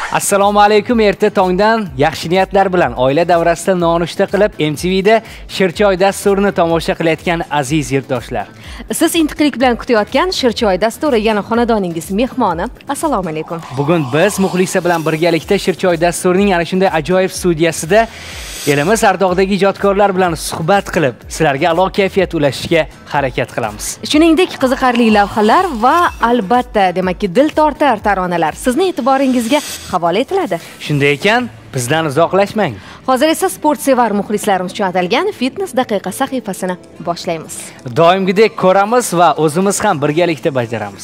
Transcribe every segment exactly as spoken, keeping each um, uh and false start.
Assalomu alaykum. Erta tongdan yaxshi niyatlar bilan oila davrasida nonushta qilib M T V'da Shirchoy dasturini tomosha qilayotgan aziz yurtdoshlar. Siz intiqlik bilan kutayotgan Shirchoy dasturi yana xonadoningiz mehmoni. Assalomu alaykum. Bugun biz Muxlisa bilan birgalikda Shirchoy dasturining ana shunday ajoyib studiyasida elimiz Ardog'dagi ijodkorlar bilan suhbat qilib, sizlarga a'lo kayfiyat ulashishga harakat qilamiz. Shuningdek, qiziqarli lavhalar va albatta, demakki, dil tortar taronalar sizning e'tiboringizga havola etiladi. Shunday ekan, bizdan uzoqlashmang. Hozir esa sportsevar muxlislarimiz uchun atalgan Fitness daqiqa sahifasini boshlaymiz. Doimgidek ko'ramiz va o'zimiz ham birgalikda bajaramiz.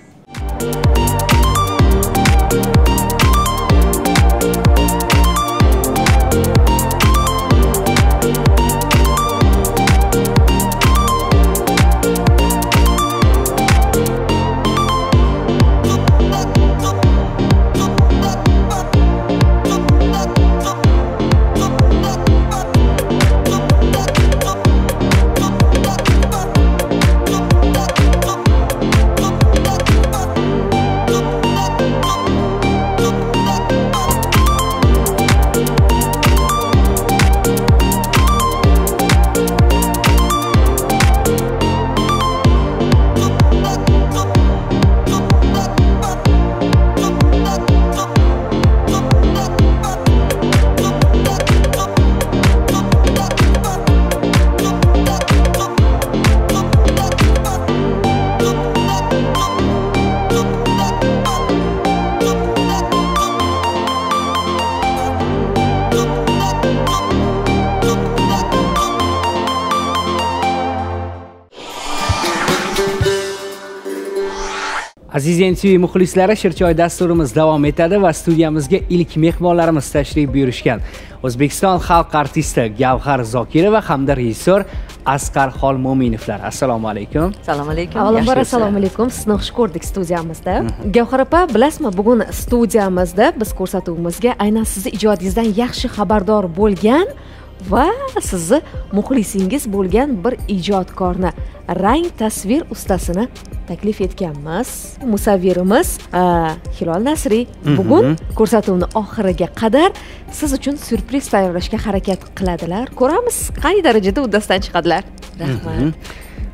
Aziz N T V muxlislari, Shirchoy dasturimiz davom etadi va studiyamizga ilk mehmonlarimiz tashrif buyurishgan. O'zbekiston xalq artisti Gavhar Zokirova hamda rejissyor Asqar Xolmo'minovlar. Assalomu alaykum. Assalomu alaykum. Avvalambor assalomu alaykum. Sizni xush ko'rdik studiyamizda. Gavhar opa, bilasizmi, bugun studiyamizda biz ko'rsatuvimizga aynan sizni ijodingizdan yaxshi xabardor bo'lgan va sizni muxlisingiz bo'lgan bir ijodkorni, rang tasvir ustasini taklif etganmiz. Musavvirimiz Hilol Nasriy bugun ko'rsatuvni oxiriga qadar siz uchun syurpriz tayyorlashga harakat qiladilar. Ko'ramiz, qay darajada uddasidan chiqadilar. Rahmat.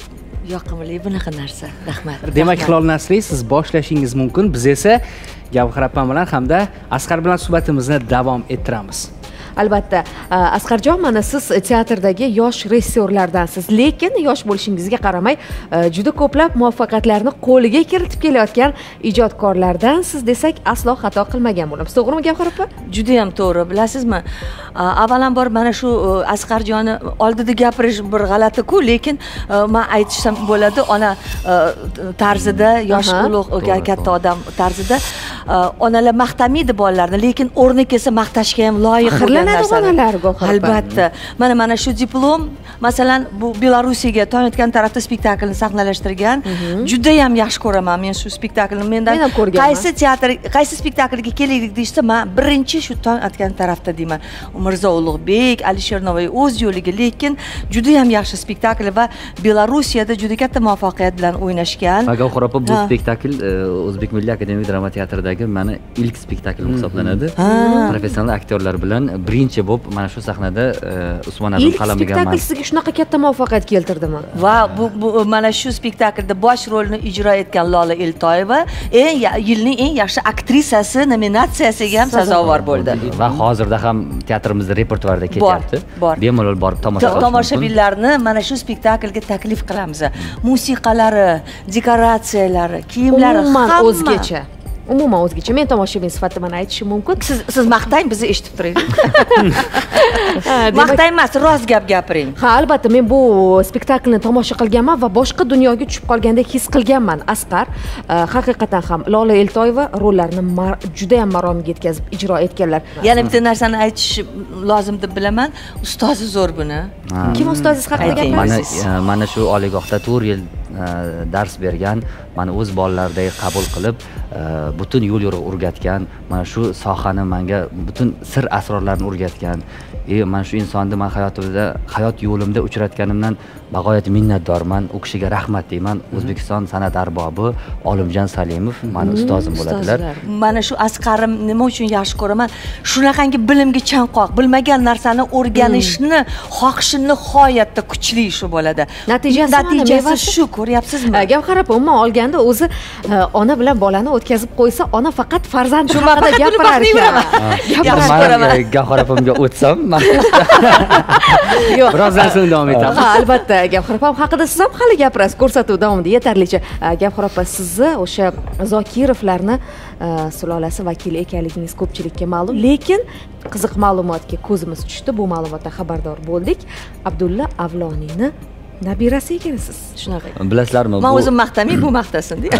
Yoqimli bunaqa narsa. Rahmat. Demak, Hilol Nasriy, siz boshlashingiz mumkin. Biz esa Gavhar opam bilan hamda Asqar bilan suhbatimizni davom ettiramiz. Albatta, Asqarjon, mana siz teatrdagi yosh rejissyorlardansiz, lekin yosh bo'lishingizga qaramay juda ko'plab muvaffaqiyatlarni qo'liga kiritib kelayotgan ijodkorlardansiz desak aslo xato qilmagan bo'lamiz. To'g'rimi Gavhar opa? Juda ham to'g'ri. Bilasizmi, avvalambor mana shu Asqarjonni oldida gapirish bir g'alati-ku, lekin men aytishim bo'ladi, ona tarzida, yosh ulug' katta odam tarzida onalar maqtamaydi bolalarni, lekin o'rni kelsa maqtashga ham loyiq bo'lgan. Albatta. Mana mana shu diplom, masalan, bu Belorussiyaga tong etgan tarafda spektaklni sahnalashtirgan. Juda ham yaxshi ko'raman men shu spektaklni. Mendan qaysi teatr, qaysi spektaklga kelaylik deyishsa, men birinchi shu tong etgan tarafda deyman. Mirzo Ulug'bek, Alisher Navoiy o'z yo'liga, lekin juda ham yaxshi spektakl va Belorussiyada juda katta muvaffaqiyat bilan o'ynashgan. Gavhar opa, bu spektakl O'zbek Milliy akademik drama teatridagi meni ilk spektaklim hisoblanadi. Professional aktyorlar bilan birinchi bo'lib mana shu sahnada Usmon Azim qalamiga spektakl sizga shunaqa katta muvaffaqiyat keltirdimi? Va bu, bu mana shu spektaklda bosh rolni ijro etgan Lola Eltoyeva eng yilning eng yaxshi aktrisasi nominatsiyasiga ham sazovor bo'ldi. Va hozirda ham teatrimizda repertuarda ketyapti. Bemalol borib tomosha qilish. Tomoshabinlarni mana shu spektaklga taklif qilamiz. Musiqalari, dekoratsiyalari, kiyimlari hamma o'zgacha. Umuman o'zgacha. Men tomoshabin sifatida mana aytishim mumkin. Siz siz maqtang, bizni eshitib turaylik. Maqtang emas, rost gap gapiring. Ha, albatta, men bu spektaklni tomosha qilganman va boshqa dunyoga tushib qolgandek his qilganman. Asqar haqiqatan ham Lola Eltoyeva rollarini juda ham maromga yetkazib ijro etganlar. Yana bitta narsani aytish lozim deb bilaman. Ustozi zo'r buni. Kim ustozingiz haqida gapirasiz? Mana mana shu oliygohda to'rt yil dars bergan, mani o'z bolalaridek qabul qilib, butun yo'l yo'riq o'rgatgan, mana shu sohani menga butun sir asrorlarini o'rgatgan. E, mana shu insonni men hayotimda, hayot yo'limda uchratganimdan bag'oyat minnatdorman. U kishiga rahmat deyman. O'zbekiston san'at arbobi Olimjon Salimov mani ustozim bo'ladilar. Mana shu Asqarim nima uchun yaxshi ko'raman? Shunaqangi bilimga chanqoq, bilmagan narsani o'rganishni xohishi nihoyatda kuchli shu bo'ladi. Natijasi natijasi shu, ko'ryapsizmi? Gavhar opa umuman olganda o'zi ona bilan bolani o'tkazib qo'ysa, ona faqat farzandi haqida gapirar ekan. Gapiraman. Gavhar opamga o'tsam, yo'q, birozdan so'ng davom etamiz. Ha, albatta, Gavhar opa haqida siz ham hali gapirasiz, ko'rsatuv davomida yetarlicha. Gavhar opa, sizni o'sha Zokirovlarni sulolasi vakili ekanligingiz ko'pchilikka ma'lum, lekin qiziq ma'lumotga ko'zimiz tushdi, bu ma'lumotdan xabardor bo'ldik. Abdulla Avloniyni nabirasi ekansiz. Shunaqa. Bilasizlarmi? Men o'zim maqtamay, bu maqtasin deb.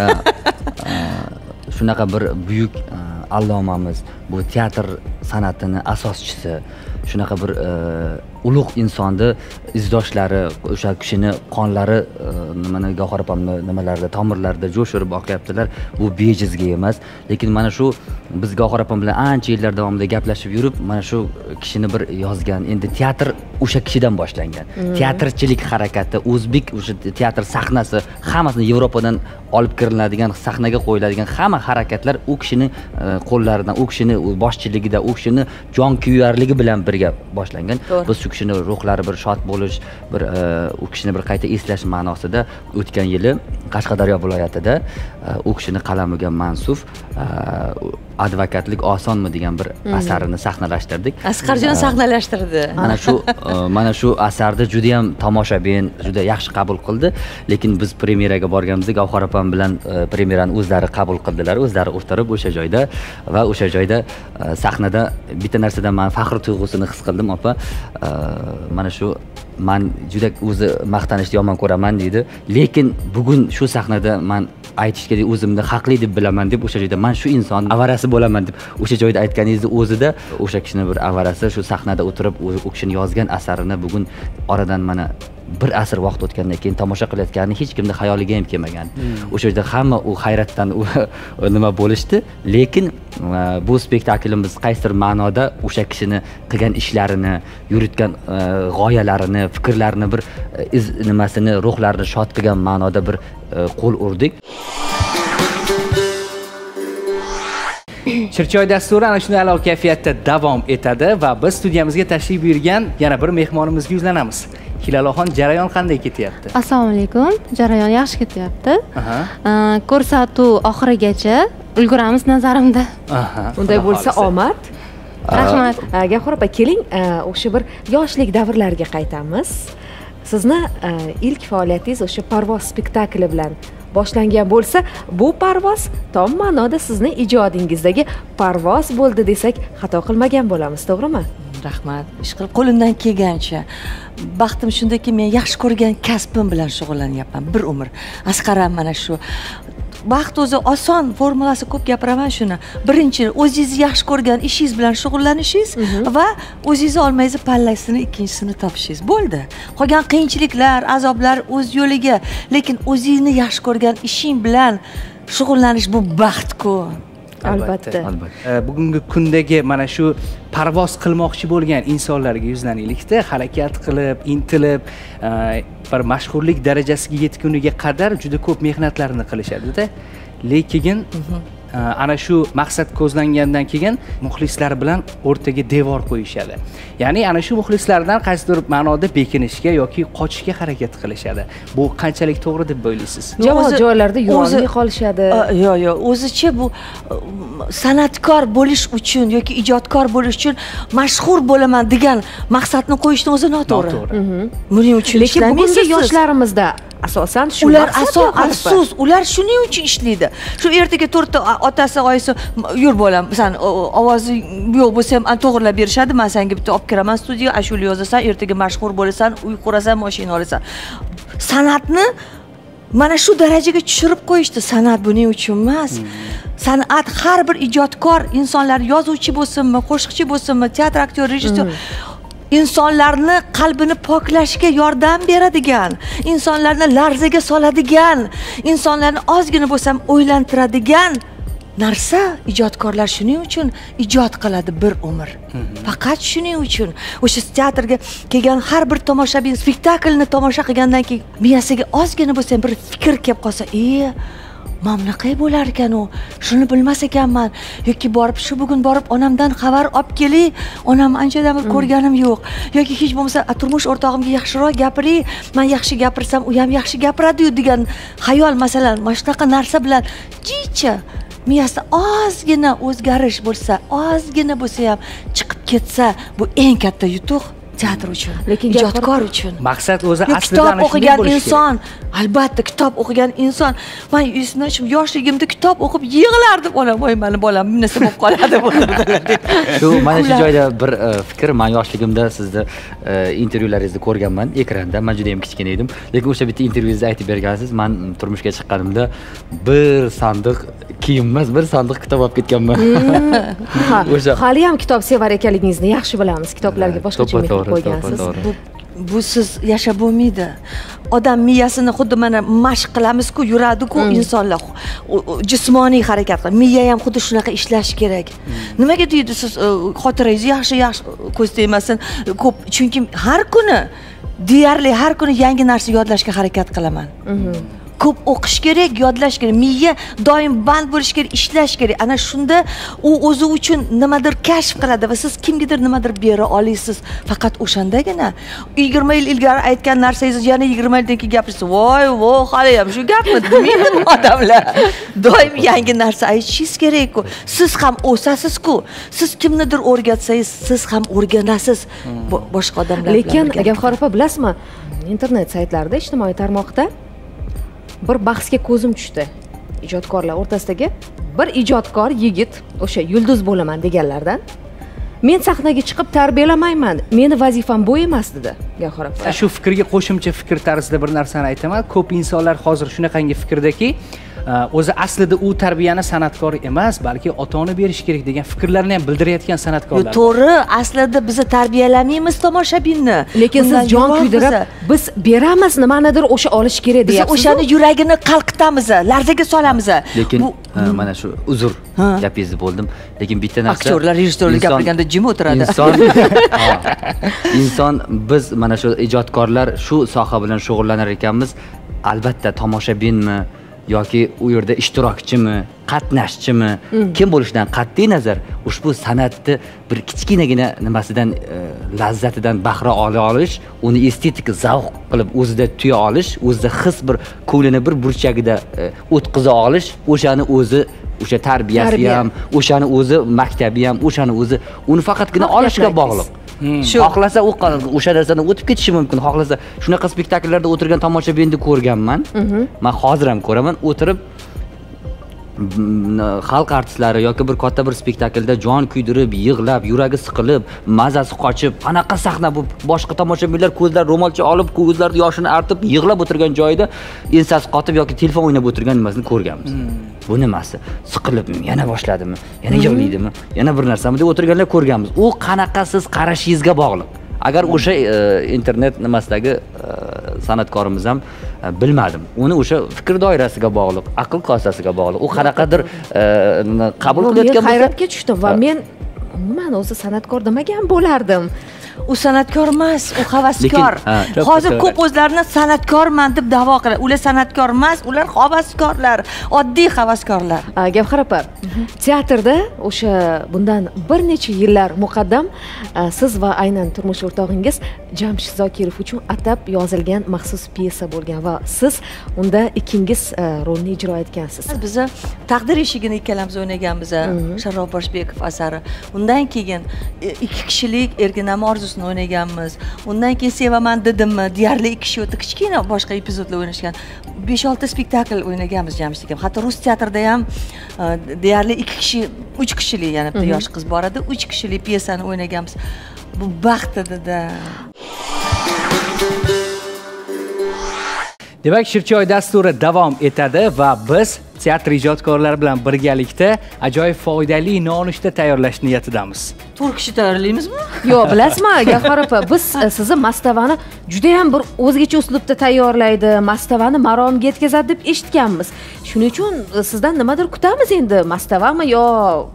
Shunaqa bir buyuk allomamiz, bu teatr san'atini asoschisi, shunaqa bir ulug' insonni izdoshlari, o'sha kishini qonlari nimani Gavhar opamni nimalarida, tomirlarida jo'shirib oqyaptilar. Bu bejizga emas, lekin mana shu biz Gavhar opam bilan ancha yillar davomida gaplashib yurib, mana shu kishini bir yozgan. Endi teatr o'sha kishidan boshlangan. Hmm. Teatrchilik harakati, o'zbek o'sha teatr sahnasi, hammasini Yevropadan olib kiriladigan, sahnaga qo'yiladigan hamma harakatlar u kishini qo'llaridan, u kishini boshchiligida, u kishini jonkuyarligi bilan birga boshlangan. Biz shu kishini ruhlari bir shod bo'lish, bir u kishini bir qayta eslash ma'nosida o'tgan yili Qashqadaryo viloyatida u kishini qalamiga mansub advokatlik osonmi degan bir asarini sahnalashtirdik. Asqarjon sahnalashtirdi. Mana shu mana shu asarni juda ham tomoshabin juda yaxshi qabul qildi, lekin biz premyeraga borganimizda Gavhar opam bilan premyerani o'zlari qabul qildilar, o'zlari o'tirib o'sha joyda va o'sha joyda sahnada bitta narsadan men faxr tuyg'usini his qildim, opa. Mana shu men juda o'zi maqtanishni yomon ko'raman deydi, lekin bugun shu sahnada men aytishga o'zimni haqli deb bilaman deb o'sha joyda men shu inson avarasi bo'laman deb o'sha joyda aytganingizni o'zida o'sha kishini bir avarasi shu sahnada o'tirib u kishini yozgan asarini bugun oradan mana bir asr vaqt o'tgandan keyin tomosha qilayotgani hech kimning xayoliga ham kelmagan. O'sha yerda hamma u hayratdan nima bo'lishdi, lekin bu spektaklimiz qaysidir ma'noda o'sha kishini qilgan ishlarini, yuritgan g'oyalarini, fikrlarini bir iz nimasini, ruhlarini shod qilgan ma'noda bir qo'l urdik. Shirchoy dasturi ana shunday a'lo kayfiyatda davom etadi va biz studiyamizga tashrif buyurgan yana bir mehmonimizga yuzlanamiz. Hilaloxon, jarayon qanday ketyapti? Assalomu alaykum. Jarayon yaxshi ketyapti. Ko'rsatuv oxirigacha ulguramiz nazarimda. Unday bo'lsa omad. Rahmat. Gavhar opa, keling, o'sha bir yoshlik davrlariga qaytamiz. Sizni ilk faoliyatingiz o'sha Parvoz spektakli bilan boshlangan bo'lsa, bu parvoz tom ma'noda sizning ijodingizdagi parvoz bo'ldi desak, xato qilmagan bo'lamiz, to'g'rimi? Rahmat. Ish qilib qo'limdan kelgancha. Baxtim shundaki, men yaxshi ko'rgan kasbim bilan shug'ullanyapman bir umr. Asqaram mana shu. Baxt o'zi oson, formulasi ko'p gapiraman shuni. Birinchi, o'zingiz yaxshi ko'rgan ishingiz bilan shug'ullanishingiz va o'zingiz olmaysiz pallasini ikkinchisini topishingiz. Bo'ldi. Qolgan qiyinchiliklar, azoblar o'z yo'liga, lekin o'zingizni yaxshi ko'rgan ishing bilan shug'ullanish bu baxt-ku. Albatta. Bugungi kundagi mana shu parvoz qilmoqchi bo'lgan insonlarga yuzlanaylikda, harakat qilib, intilib, bir mashhurlik darajasiga yetguniga qadar juda ko'p mehnatlarni qilishadi-da. Lekin ana shu maqsad ko'zlangandan keyin muxlislar bilan o'rtaga devor qo'yishadi. Ya'ni ana shu muxlislardan qaysidir ma'noda bekinishga yoki qochishga harakat qilishadi. Bu qanchalik to'g'ri deb o'ylaysiz? Jamoat joylarida yurolmay qolishadi. Yo'q, yo'q, o'zicha bu san'atkor bo'lish uchun yoki ijodkor bo'lish uchun mashhur bo'laman degan maqsadni qo'yishni o'zi noto'g'ri. Buning uchun lekin bugungi yoshlarimizda asosan shu ular asos, ular shuning uchun ishlaydi. Shu ertaga to'rtta otasi, oyisi, yur bolam, san ovozi yo'q bo'lsa ham to'g'rilab berishadi. Men senga bitta olib kiraman studiyaga, ashula yozasan, ertaga mashhur bo'lasan, uy qurasan, mashina olasan. San'atni mana shu darajaga tushirib qo'yishdi. San'at buning uchun emas. San'at har bir ijodkor insonlar, yozuvchi bo'lsinmi, qo'shiqchi bo'lsinmi, teatr aktyor, rejissyor insonlarni qalbini poklashga yordam beradigan, insonlarni larzaga soladigan, insonlarni ozgina bo'lsa ham o'ylantiradigan narsa ijodkorlar shuning uchun ijod qiladi bir umr. Faqat shuning uchun o'sha teatrga kelgan har bir tomoshabin spektaklni tomosha qilgandan keyin miyasiga ozgina bo'lsa ham bir fikr kelib qolsa, "Ey, mana bunaqa bo'lar ekan u. Shuni bilmas ekanman." yoki borib shu bugun borib onamdan xabar olib kelay, onam anchadan beri ko'rganim yo'q. yoki hech bo'lmasa turmush o'rtog'imga yaxshiroq gapiray, men yaxshi gapirsam u ham yaxshi gapiradi-yu degan xayol, masalan, mana shunaqa narsa bilan jicha miyasida ozgina o'zgarish bo'lsa, ozgina bo'lsa ham chiqib ketsa, bu eng katta yutuq teatr uchun, lekin ijodkor uchun. Maqsad o'zi aslida kitob o'qigan inson, albatta kitob o'qigan inson. Men esimdan shu yoshligimda kitob o'qib yig'lardim, onam, "Voy, meni bolam bu narsa bo'lib qoladi" deb. Shu mana shu joyda bir fikr, men yoshligimda sizni intervyularingizni ko'rganman ekranda. Men juda ham kichkina edim, lekin o'sha bitta intervyungizda aytib bergansiz, men turmushga chiqqanimda bir sandiq kiyim emas, bir sandiq kitob olib ketganman. O'sha hali ham kitob sevar ekanligingizni yaxshi bilamiz. Kitoblarga boshqacha mehr qo'ygansiz. Bu, bu siz yashab bo'lmaydi. Odam miyasini xuddi mana mashq qilamiz-ku, yuradi-ku insonlar. Jismoniy harakat qiladi. Miya ham xuddi shunaqa ishlashi kerak. Nimaga deydi siz xotirangiz yaxshi yaxshi ko'z tegmasin, ko'p, chunki har kuni deyarli har kuni yangi narsa yodlashga harakat qilaman. Ko'p o'qish kerak, yodlash kerak, miya doim band bo'lish kerak, ishlash kerak. Ana shunda u o'zi uchun nimadir kashf qiladi va siz kimgadir nimadir bera olasiz. Faqat o'shandagina yigirma yil ilgari aytgan narsangizni yana yigirma yildan keyin gapirsa, "Voy, vo, hali ham shu gapmi?" demaydi odamlar. Doim yangi narsa aytishingiz kerak-ku. Siz ham o'sasiz-ku. Siz kimnidir o'rgatsangiz, siz ham o'rganasiz boshqa odamlar bilan. Lekin Gavhar opa, bilasizmi, internet saytlarida, ijtimoiy tarmoqda bir bahsga ko'zim tushdi. Ijodkorlar o'rtasidagi bir ijodkor yigit, o'sha yulduz bo'laman deganlardan, "Men sahnaga chiqib tarbiyalamayman, meni vazifam bu emas" dedi Gavhar opa. Shu fikrga qo'shimcha fikr tarzida bir narsani aytaman. Ko'p insonlar hozir shunaqangi fikrdaki, o'zi aslida u tarbiyani san'atkor emas, balki ota-ona berish kerak degan fikrlarni ham bildirayotgan san'atkorlar. To'g'ri, aslida biz tarbiyalamaymiz tomoshabinni. Lekin siz jon kuydirib, biz beramiz, nimanidir o'sha olish kerak deyapsiz. Biz o'shani yuragini qalqitamiz, larzaga solamiz. Lekin mana shu uzr gapingizni bo'ldim, lekin bitta narsa, aktyorlar, rejissyorlar gapirganda jim o'tiradi. Inson inson biz mana shu ijodkorlar shu soha bilan shug'ullanar ekanmiz, albatta tomoshabinmi yoki u yerda ishtirokchimi, qatnashchimi, kim bo'lishidan qat'iy nazar ushbu san'atni bir kichkinagina nimasidan, lazzatidan bahra ola olish, uni estetik zavq qilib o'zida tuya olish, o'zida his bir ko'nglini bir burchagida o'tqiza olish, o'shani o'zi, o'sha tarbiyasi ham, o'shani o'zi maktabi ham, o'shani o'zi uni faqatgina olishga bog'liq. Xohlasa u o'sha narsadan o'tib ketishi mumkin. Xohlasa shunaqa spektakllarda o'tirgan tomoshabinni ko'rganman. Men hozir ham ko'raman, o'tirib xalq artistlari yoki bir katta bir spektaklda jon kuydirib, yig'lab, yuragi siqilib, mazasi qochib, qanaqa sahna bu, boshqa tomoshabinlar ko'zlar ro'molcha olib, ko'zlarida yoshini artib, yig'lab o'tirgan joyida ensasi qotib yoki telefon o'ynab o'tirgan nimasini ko'rganmiz. Bu nimasi? Siqilib, yana boshladimi? Yana yig'laydimi? Yana bir narsami deb o'tirganlar ko'rganmiz. U qanaqa siz qarashingizga bog'liq. Agar o'sha internet nimasidagi san'atkorimiz ham bilmadim. Uni o'sha fikr doirasiga bog'liq, aql kosasiga bog'liq. U qanaqadir qabul qilayotgan bo'lsa, hayratga tushdim va men umuman o'zi san'atkor demagan bo'lardim. U san'atkor emas, u havaskor. Hozir ko'p o'zlarini san'atkorman deb da'vo qiladi. Ular san'atkor emas, ular havaskorlar, oddiy havaskorlar. Gavhar opa, teatrda o'sha bundan bir necha yillar muqaddam siz va aynan turmush o'rtog'ingiz Jamshid Zokirov uchun atab yozilgan maxsus pyesa bo'lgan va siz unda ikkingiz rolni ijro etgansiz. Biz Taqdir eshigini ikkalamiz o'ynaganmiz, Sharof Boshbekov asari. Undan keyin ikki kishilik Erginam orzusini o'ynaganmiz. Undan keyin Sevaman dedimmi, deyarli ikki kishi o'ta kichkina boshqa epizodlar o'ynashgan. besh olti spektakl o'ynaganmiz Jamshid aka. Hatto rus teatrida ham deyarli ikki kishi, uch kishilik, yana bitta yosh qiz bor edi, uch kishilik pyesani o'ynaganmiz. Bu baxt edi-da. Demak, Shirchoy dasturi davom etadi va biz teatr ijodkorlari bilan birgalikda ajoyib foydali nonushta tayyorlash niyatidamiz. to'rt kishi tayyorlaymizmi? Yo'q, bilasizmi, Gavhar opa, biz sizni mastavani juda ham bir o'zgacha uslubda tayyorlaydi, mastavani maromiga yetkazadi deb eshitganmiz. Shuning uchun sizdan nimadir kutamiz endi, mastavami yo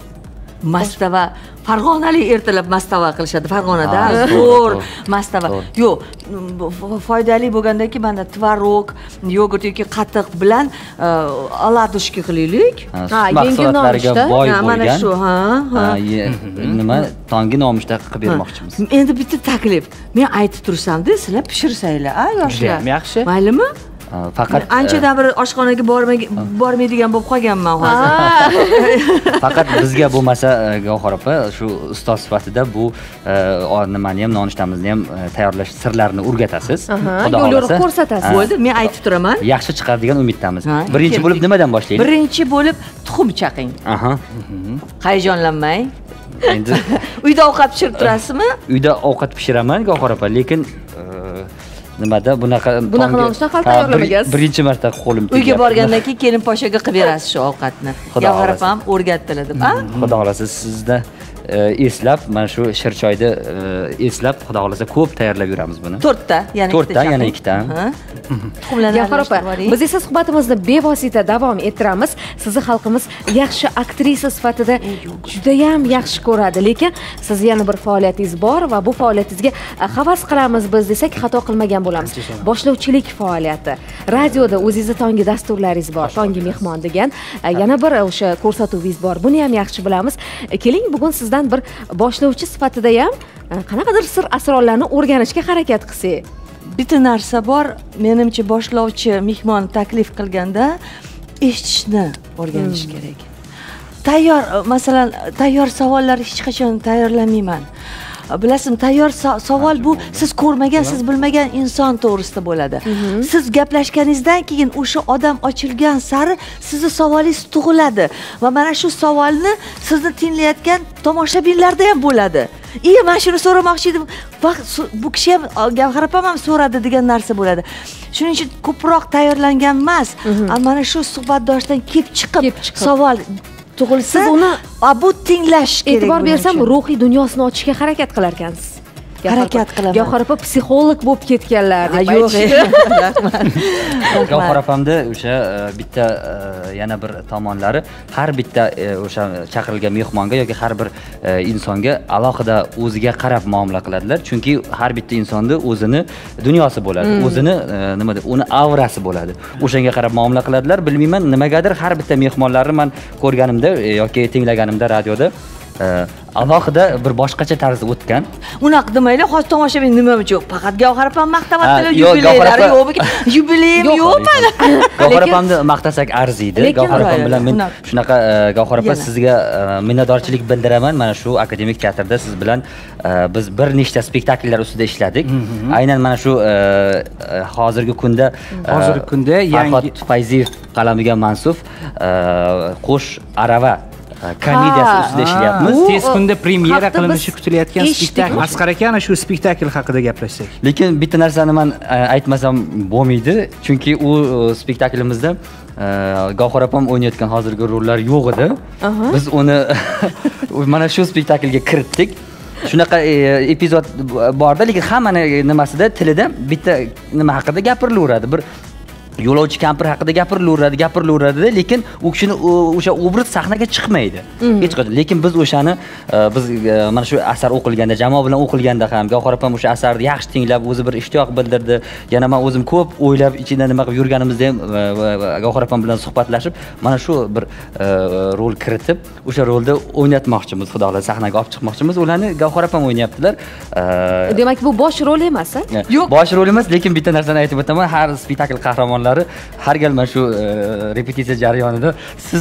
mastava Farg'onalik ertalab mastava qilishadi. Farg'onada zo'r mastava. Yo'q, foydali bo'lgandaki, mana tvorog, yogurt yoki qatiq bilan oladушки qilaylik. Ha, yengil nonushta. Boy bo'lgan. Mana shu, ha, ha. Nima, tongi nonushta qilib bermoqchimiz. Endi bitta taklif. Men aytib tursam-da, sizlar pishirsanglar, a yoshlar. Yaxshi. Maylimi? Faqat anchadan bir oshxonaga bormaydigan bo'lib qolganman hozir. Faqat bizga bo'lmasa, Gavhar opa, shu ustoz sifatida bu nimani ham, nonushtamizni ham tayyorlash sirlarini o'rgatasiz. Xudo xohlasa ko'rsatasiz. Bo'ldi, men aytib turaman. Yaxshi chiqadigan umiddamiz. Birinchi bo'lib nimadan boshlaylik? Birinchi bo'lib tuxum chaqing. Aha. Hayajonlanmang. Endi uyda ovqat pishirib turasizmi? Uyda ovqat pishiraman, Gavhar opa, lekin nimada bunaqa bunaqa nonushta hali tayyorlamagansiz. Birinchi marta qo'lim tegdi. Uyga borgandan keyin kelin poshaga qilib berasiz shu ovqatni. Gavhar opam o'rgatdilar deb, a? Xudo xolasa sizda eslab, mana shu shirchoyni eslab, Xudo xolasa ko'p tayyorlab yuramiz buni. to'rtta, yana ikkita. to'rtta, yana ikkita. Gavhar opa, biz esa suhbatimizni bevosita davom ettiramiz. Sizni xalqimiz yaxshi aktrisa sifatida juda ham yaxshi ko'radi, lekin siz yana bir faoliyatingiz bor va bu faoliyatingizga havas qilamiz biz desak xato qilmagan bo'lamiz. Boshlovchilik faoliyati. Radioda o'zingizning tongi dasturlaringiz bor, tongi mehmon degan. Yana bir o'sha ko'rsatuvingiz bor. Buni ham yaxshi bilamiz. Keling, bugun sizdan bir boshlovchi sifatida ham qanaqadir sir asrorlarni o'rganishga harakat qilsak. Bitta narsa bor, menimcha boshlovchi mehmon taklif qilganda eshitishni o'rganish kerak. Tayyor, masalan, tayyor savollar hech qachon tayyorlamayman. Bilasizmi, tayyor savol bu siz ko'rmagan, siz bilmagan inson to'g'risida bo'ladi. Siz gaplashganingizdan keyin o'sha odam ochilgan sari sizning savolingiz tug'iladi va mana shu savolni sizni tinglayotgan tomoshabinlarda ham bo'ladi. "Ey, men shuni so'ramoqchi edim." Bu kishi ham Gavhar opam ham so'radi degan narsa bo'ladi. Shuning uchun ko'proq tayyorlangan emas, mana shu suhbatdoshdan kelib chiqib savol tug'ilsa, uni bu tinglash kerak. E'tibor bersam, ruhiy dunyosini ochishga harakat qilar ekansiz. Harakat qilaman. Gavhar opa psixolog bo'lib ketganlar deb aytishdi. Gavhar opamda o'sha bitta yana bir tomonlari, har bitta o'sha chaqirilgan mehmonga yoki har bir insonga alohida o'ziga qarab muomala qiladilar. Chunki har bitta insonda o'zini dunyosi bo'ladi, o'zini nima deb, uni aurasi bo'ladi. O'shanga qarab muomala qiladilar. Bilmayman, nimagadir har bitta mehmonlarni men ko'rganimda yoki tinglaganimda radioda alohida bir boshqacha tarzda o'tgan. Unaqa demaylar, hozir tomoshabin nima uchun? Faqat Gavhar opam maqtavatilar, yubileylari yo'qmi? Yubileyim yo'qmi? Gavhar opamni maqtasak arziydi. Gavhar opam bilan men shunaqa Gavhar opa sizga minnatdorchilik bildiraman. Mana shu akademik teatrda siz bilan biz bir nechta spektakllar ustida ishladik. Aynan mana shu hozirgi kunda hozirgi kunda yangi Fayziyev qalamiga mansub Qo'sh arava komediyasi ustida ishlayapmiz. Tez kunda premyera qilinishi kutilayotgan spektakl. Asqar aka, ana shu spektakl haqida gaplashsak. Lekin bitta narsani men aytmasam bo'lmaydi, chunki u spektaklimizda Gavhar opam o'ynayotgan hozirgi rollar yo'q edi. Biz uni mana shu spektaklga kiritdik. Shunaqa epizod borda, lekin hammani nimasida, tilida bitta nima haqida gapirilaveradi. Bir yo'lovchi kampir haqida gapirilaveradi, gapirilaveradi, lekin u kishini o'sha obraz sahnaga chiqmaydi. Hech qachon. Lekin biz o'shani biz mana shu asar o'qilganda, jamoa bilan o'qilganda ham Gavhar opam o'sha asarni yaxshi tinglab, o'zi bir ishtiyoq bildirdi. Yana men o'zim ko'p o'ylab ichida nima qilib yurganimizda ham Gavhar opam bilan suhbatlashib, mana shu bir rol kiritib, o'sha rolda o'ynatmoqchimiz, xudo xohlasa sahnaga olib chiqmoqchimiz. Ularni Gavhar opam o'ynayaptilar. Demak, bu bosh rol emas, a? Yo'q, bosh rol emas, lekin bitta narsani aytib o'taman, har spektakl qahramonlari har gal mana shu repetitsiya jarayonida siz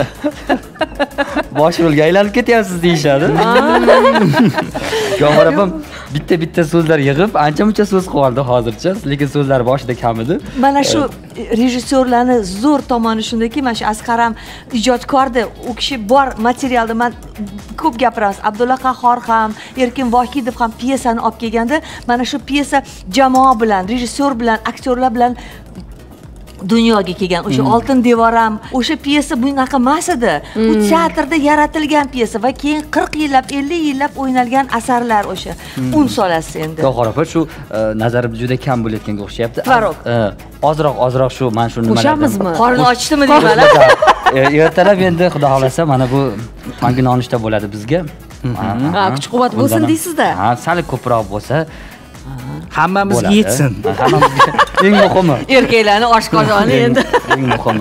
bosh rolga aylanib ketyapsiz deyishadi. Gavhar opam bitta-bitta so'zlar yig'ib, ancha-muncha so'z qoldi hozircha, lekin so'zlar boshida kam edi. Mana shu rejissyorlarni zo'r tomoni shundaki, mana shu Asqar ham ijodkorda, u kishi bor materialda men ko'p gapiramiz. Abdulla Qahhor ham, Erkin Vohidov ham piyesani olib kelganda, mana shu piyesa jamoa bilan, rejissyor bilan, aktyorlar bilan dunyoga kelgan o'sha oltin devor ham o'sha pyesa bunaqa emas edi. Bu teatrda yaratilgan pyesa va keyin qirq yillab ellik yillab o'ynalgan asarlar o'sha un solasiz endi. Gavhar opa shu nazarim juda kam bo'layotganga o'xshayapti. Tvarog. Ozroq ozroq shu mana shu nimalardan. O'shamizmi? Qorni ochdimi deyman. Ertalab endi xudo xolasa mana bu tonggi nonushta bo'ladi bizga. Ha, kuch-quvvat bo'lsin deysizda. Ha, sal ko'proq bo'lsa hammamizga yetsin. Hammamizga eng muhimi. Erkaklarning oshqozoni endi. Eng muhimi.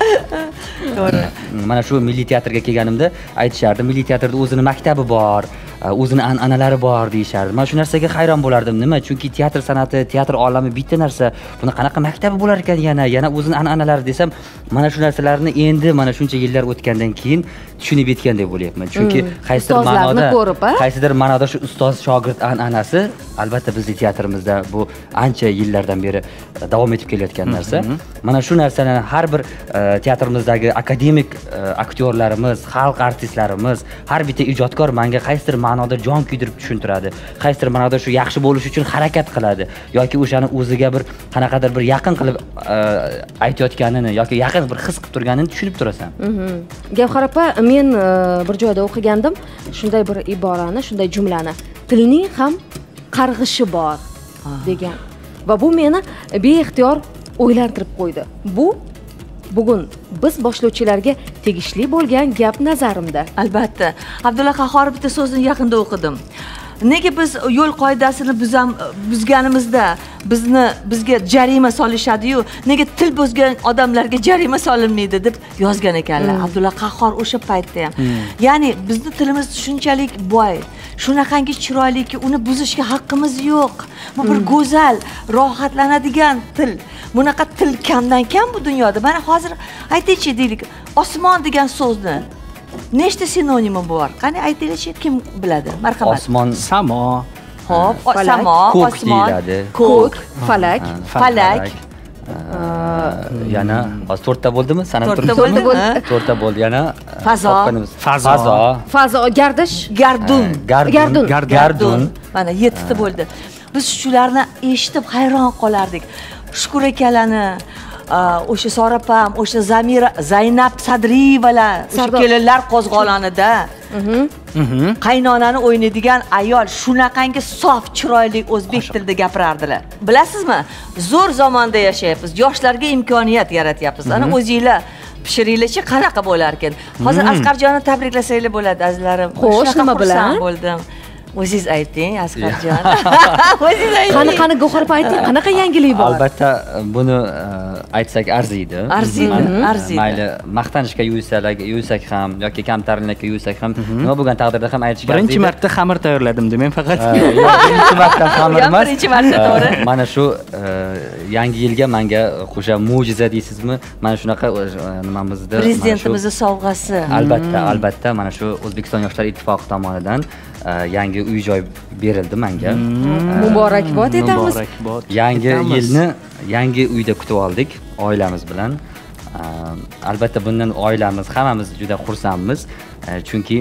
To'g'ri. Mana shu milliy teatrga kelganimda aytishardi, milliy teatrda o'zini maktabi bor, o'zini an'analari bor deyishardi. Men shu narsaga hayron bo'lardim. Nima? Chunki teatr san'ati, teatr olami bitta narsa. Buni qanaqa maktabi bo'lar ekan yana, yana o'zini an'analari desam, mana shu narsalarni endi mana shuncha yillar o'tgandan keyin tushunib yetgandek bo'lyapman. Chunki qaysidir ma'noda, qaysidir ma'noda shu ustoz shogird an'anasi albatta bizning teatrimizda bu ancha yillardan beri davom etib kelayotgan narsa. Mana shu narsani har bir teatrimizdagi akademik aktyorlarimiz, xalq artistlarimiz, har bitta ijodkor menga qaysidir ma'noda jon kuydirib tushuntiradi. Qaysidir ma'noda shu yaxshi bo'lish uchun harakat qiladi yoki o'shani o'ziga bir qanaqadir bir yaqin qilib aytayotganini yoki yaqin bir his qilib turganini tushunib turasan. Gavhar opa, men bir joyda o'qigandim, shunday bir iborani, shunday jumlani. Tilning ham qarg'ishi bor degan. Va bu meni beixtiyor o'ylantirib qo'ydi. Bu bugun biz boshlovchilarga tegishli bo'lgan gap nazarimda. Albatta. Abdulla Qahhor bitta so'zini yaqinda o'qidim. Nega biz yo'l qoidasini buzam buzganimizda bizni bizga jarima solishadi-yu, nega til buzgan odamlarga jarima solinmaydi deb yozgan ekanlar. Hmm. Abdulla Qahhor o'sha paytda ham. Hmm. Ya'ni bizni tilimiz shunchalik boy, shunaqangi chiroyliki, uni buzishga haqqimiz yo'q. Bu bir hmm. go'zal, rohatlanadigan til. Bunaqa til kamdan kam bu dunyoda. Mana hozir aytaychi deylik, osmon degan so'zni nechta sinonimi bor? Qani aytingchi, kim biladi? Marhamat. Osmon, samo. Hop, samo, osmon, ko'k, falak, falak. Yana hozir to'rtta bo'ldimi? Sanab to'rtta bo'ldimi? to'rtta bo'ldi. Yana fazo, fazo, fazo, gardish, gardun, gardun, gardun. Mana yettita bo'ldi. Biz shularni eshitib hayron qolardik. Shukur akalarni, o'sha Sorapam, o'sha Zamira, Zaynab Sadriyevalar, o'sha kelinlar qo'zg'olonida qaynonani o'ynaydigan ayol shunaqangi sof, chiroyli o'zbek tilida gapirardilar. Bilasizmi? Zo'r zamonda yashayapmiz. Yoshlarga imkoniyat yaratyapmiz. Ana o'zingizlar pishiringlarchi qanaqa bo'lar ekan. Hozir Asqarjonni tabriklasanglar bo'ladi, azizlarim. Xo'sh, nima bilan? Bo'ldim. O'zingiz ayting, Asqarjon. O'zingiz ayting. Qani qani Gavhar opa ayting, qanaqa yangilik bor? Albatta buni aytsak arziydi. Arziydi, arziydi. Mayli maqtanishga yuysak, yuysak ham yoki kamtarinlikka yuysak ham, nima bo'lgan taqdirda ham aytishga arziydi. Birinchi marta xamir tayyorladim men faqat. Birinchi marta xamir emas. Birinchi marta, to'g'ri. Mana shu yangi yilga menga qo'sha mo'jiza deysizmi? Mana shunaqa nimamizda prezidentimizning sovg'asi. Albatta, albatta mana shu O'zbekiston Yoshlar ittifoqi tomonidan yangi uy joy berildi menga. Muborakbod etamiz. Yangi yilni yangi uyda kutib oldik oilamiz bilan. Albatta bundan oilamiz hammamiz juda xursandmiz. Chunki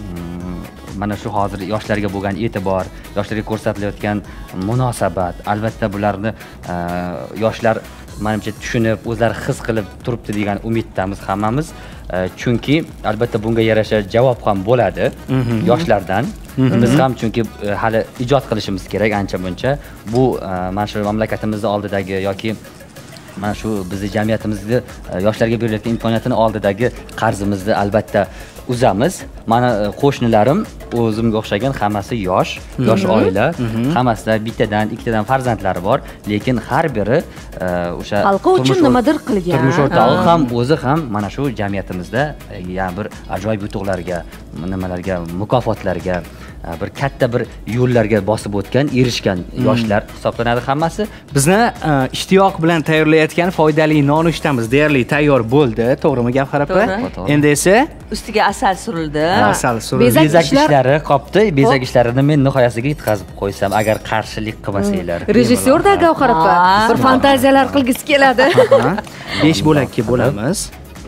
mana shu hozir yoshlarga bo'lgan e'tibor, yoshlarga ko'rsatilayotgan munosabat, albatta bularni yoshlar menimcha tushunib, o'zlari his qilib turibdi degan umiddamiz hammamiz. Chunki albatta bunga yarasha javob ham bo'ladi yoshlardan. Biz ham chunki hali ijod qilishimiz kerak ancha buncha. Bu mana shu mamlakatimizning oldidagi yoki mana shu bizning jamiyatimizning yoshlarga berilayotgan imkoniyatini oldidagi qarzimizni albatta uzamiz. Mana qo'shnilarim o'zimga o'xshagan hammasi yosh, yosh oila, hammasida bittadan, ikkitadan farzandlari bor, lekin har biri o'sha xalqi uchun nimadir qilgan. Turmush o'rtog'i ham, o'zi ham mana shu jamiyatimizda yana bir ajoyib yutuqlarga, nimalarga, mukofotlarga, bir katta bir yo'llarga bosib o'tgan, erishgan yoshlar hisoblanadi hammasi. Bizni ishtiyoq bilan tayyorlayotgan foydali nonushtamiz deyarli tayyor bo'ldi, to'g'rimi Gavhar opa? Endi esa ustiga asal surildi. Asal surildi. Bezak ishlari qopdi. Bezak ishlarini men nihoyasiga yetkazib qo'ysam, agar qarshilik qilmasanglar. Rejissyorda Gavhar opa bir fantaziyalar qilgisi keladi. besh bo'lakka bo'lamiz.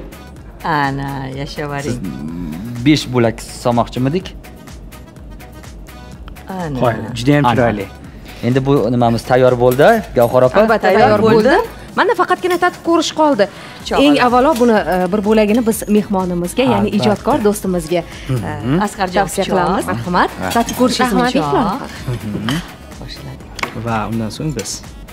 Ana, yashavaring. besh bo'lak solmoqchimidik? Qo'y, juda ham chiroyli. Endi bu nimamiz tayyor bo'ldi, Gavhar opa. Albatta tayyor bo'ldi. Mana faqatgina tatib ko'rish qoldi. Eng avvalo buni bir bo'lagini biz mehmonimizga, ya'ni ijodkor do'stimizga Asqarjon tavsiya qilamiz. Marhamat. Tatib ko'rishingiz uchun. Va undan so'ng biz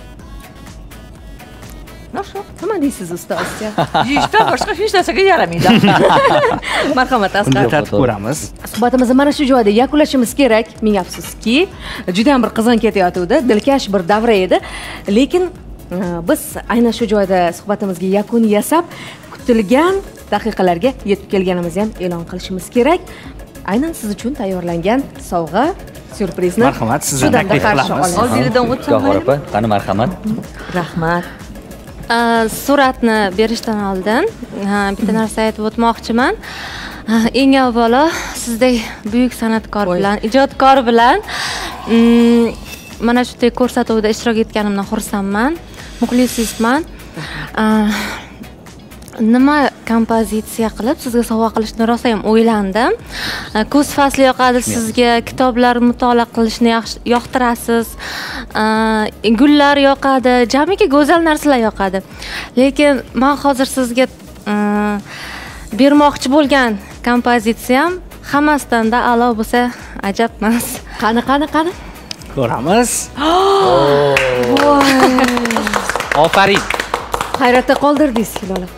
nima deysiz ustozcha? Yeyishdan boshqa hech narsaga yaramaydi. Marhamat unda Asqar. tatib ko'ramiz. Suhbatimizni mana shu joyda yakunlashimiz kerak. Ming afsuski, juda ham bir qizg'in ketayotgandi, dilkash bir davra edi. Lekin biz aynan shu joyda suhbatimizga yakun yasab, kutilgan daqiqalarga yetib kelganimizni ham e'lon qilishimiz kerak. Aynan siz uchun tayyorlangan sovg'a, syurprizni Marhamat, sizni taklif qilamiz. Oldingizdan o'tsam Gavhar opa, qani marhamat. Rahmat. Suratni berishdan oldin bitta narsa aytib o'tmoqchiman. Eng avvalo sizdek buyuk san'atkor bilan, ijodkor bilan mana shunday ko'rsatuvda ishtirok etganimdan xursandman, muxlisizman. Nima kompozitsiya qilib sizga sovg'a qilishni rosa ham o'ylandim. Kuz fasli yoqadi sizga, kitoblar mutolaa qilishni yoqtirasiz, gullar yoqadi, jamiki go'zal narsalar yoqadi. Lekin men hozir sizga bermoqchi bo'lgan kompozitsiyam hammasidan-da a'lo bo'lsa ajab emas. Qani, qani, qani? Ko'ramiz. Ofarin. Hayratda qoldirdingiz, Hilola.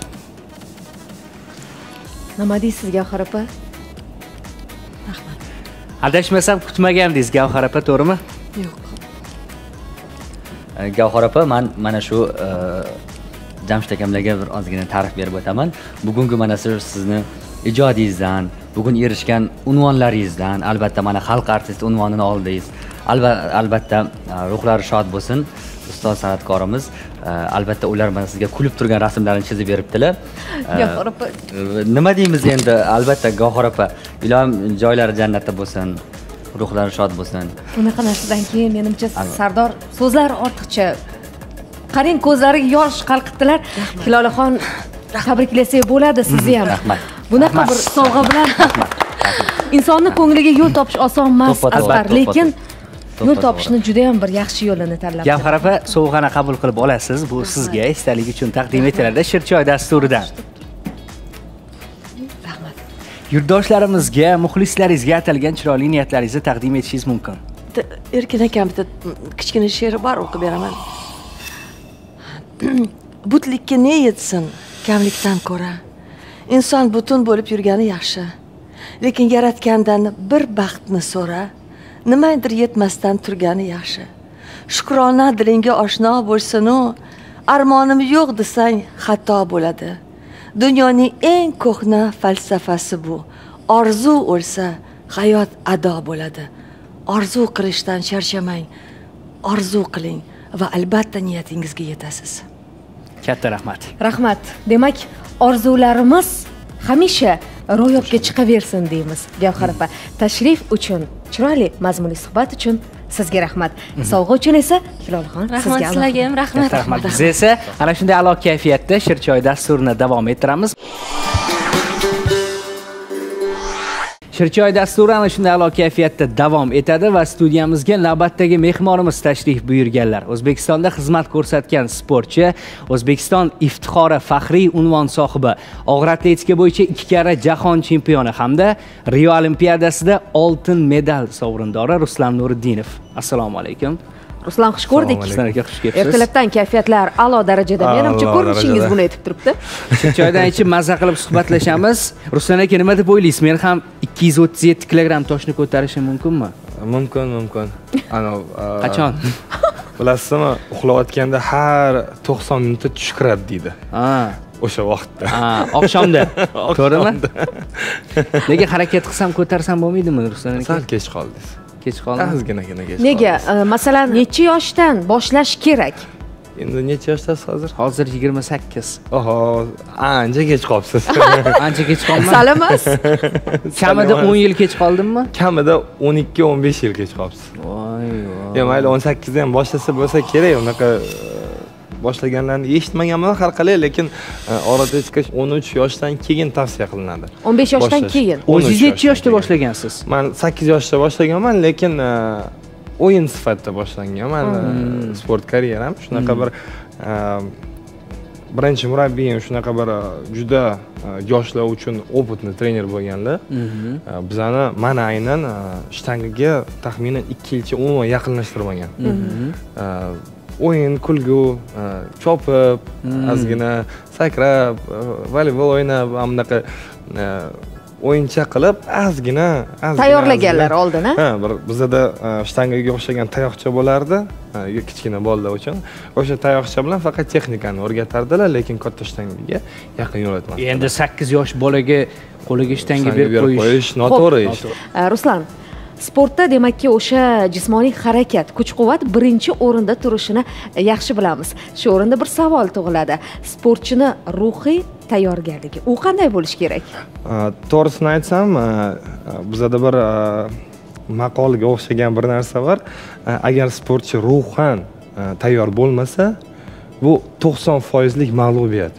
Nima deysiz Gavhar opa? Rahmat. Adashmasam kutmagandingiz Gavhar opa, to'g'rimi? Yo'q. Gavhar opa, men mana shu Jamshid akamlarga bir ozgina ta'rif berib o'taman. Bugungi mana shu sizni ijodingizdan, bugun erishgan unvonlaringizdan, albatta mana xalq artisti unvonini oldingiz. Albatta ruhlari shod bo'lsin. Ustoz san'atkorimiz, albatta ular mana sizga kulib turgan rasmlarni chizib beribdilar. Gavhar opa, nima deymiz endi? Albatta Gavhar opa, ilohim joylari jannatda bo'lsin, ruhlari shod bo'lsin. bunaqa narsadan keyin menimcha Sardor so'zlar ortiqcha. Qarang, ko'zlariga yosh qalqitdilar. Hilolaxon, tabriklasak bo'ladi sizni ham. Rahmat. Bunaqa bir sovg'a bilan insonni ko'ngliga yo'l topish oson emas, Asqar, lekin yo'l topishni juda ham bir yaxshi yo'lini tanlab. Gavhar opa, sovg'ani qabul qilib olasiz. Bu sizga esdalik uchun taqdim etiladi Shirchoy dasturidan. Rahmat. Yurtdoshlarimizga, muxlislaringizga atalgan chiroyli niyatlaringizni taqdim etishingiz mumkin. Erkin akam bitta kichkina she'ri bor, o'qib beraman. Butlikka ne yetsin kamlikdan ko'ra. Inson butun bo'lib yurgani yaxshi. Lekin yaratgandan bir baxtni so'ra. Nimadir yetmasdan turgani yaxshi. Shukrona dilingga oshno bo'lsin-u, armonim yo'q desang xato bo'ladi. Dunyoning eng ko'hna falsafasi bu. Orzu o'lsa, hayot ado bo'ladi. Orzu qilishdan charchamang. Orzu qiling va albatta niyatingizga yetasiz. Katta rahmat. Rahmat. Demak, orzularimiz hamisha ro'yobga chiqaversin deymiz Gavhar opa. Tashrif uchun, chiroyli mazmunli suhbat uchun sizga rahmat. Sovg'a uchun esa Hilolaxon Rahmat sizga sizlarga ham rahmat. Rahmat. Biz esa ana shunday a'lo kayfiyatda Shirchoy dasturini davom ettiramiz. Shirchoy dasturi ana shunday a'lo kayfiyatda davom etadi va studiyamizga navbatdagi mehmonimiz tashrif buyurganlar. O'zbekistonda xizmat ko'rsatgan sportchi, O'zbekiston iftixori faxriy unvon sohibi, og'ir atletika bo'yicha ikki karra jahon chempioni hamda Rio Olimpiadasida oltin medal sovrindori Ruslan Nuriddinov. Assalomu alaykum. Ruslan, xush ko'rdik. Ruslan aka, xush kelibsiz. Ertalabdan kayfiyatlar a'lo darajada. Menimcha ko'rinishingiz buni aytib turibdi. Shirchoydan ichib mazza qilib suhbatlashamiz. Ruslan aka, nima deb o'ylaysiz? Men ham ikki yuz o'ttiz yetti kilogramm toshni ko'tarishim mumkinmi? Mumkin, mumkin. Ana Qachon? Bilasizmi, uxlayotganda har to'qson minutda tush kiradi deydi. Ha. O'sha vaqtda. Ha, oqshomda. To'g'rimi? Nega harakat qilsam, ko'tarsam bo'lmaydimi, Ruslan aka? Sal kech qoldingiz. Kech qoldimi? Ozginagina kech. Nega? Masalan, necha yoshdan boshlash kerak? Endi necha yoshdasiz hozir? Hozir yigirma sakkiz. Oho, ancha kech qolibsiz. Ancha kech qoldim. Sal emas. Kamida o'n yil kech qoldimmi? Kamida o'n ikki o'n besh yil kech qolibsiz. Voy, voy. Ya mayli o'n sakkizda ham boshlasa bo'lsa kerak, unaqa boshlaganlarni eshitmaganman har qalay, lekin orada chiqish o'n uch yoshdan keyin tavsiya qilinadi. o'n besh yoshdan keyin. O'zingiz necha yoshda boshlagansiz? Men sakkiz yoshda boshlaganman, lekin o'yin sifatida boshlaganman sport karyeram. Shunaqa bir birinchi murabbiyim shunaqa bir juda yoshlar uchun opitni trener bo'lganlar. Bizani mana aynan shtangaga taxminan ikki yilcha umuman yaqinlashtirmagan. O'yin, kulgu, chopib, ozgina sakrab, voleybol o'ynab, bunaqa o'yincha qilib, ozgina tayyorlaganlar oldin, ha? Ha, bir bizda shtangaga o'xshagan tayoqcha bo'lardi, kichkina bolalar uchun. O'sha tayoqcha bilan faqat texnikani o'rgatardilar, lekin katta shtangaga yaqin yo'latmasdilar. Endi sakkiz yosh bolaga qo'liga shtanga berib qo'yish noto'g'ri ish. Ruslan, sportda demakki o'sha jismoniy harakat, kuch-quvvat birinchi o'rinda turishini yaxshi bilamiz. Shu o'rinda bir savol tug'iladi. Sportchini ruhiy tayyorgarligi u qanday bo'lishi kerak? To'g'risini aytsam, bizda bir maqolga o'xshagan bir narsa bor. Agar sportchi ruhan tayyor bo'lmasa, bu to'qson foizlik mag'lubiyat.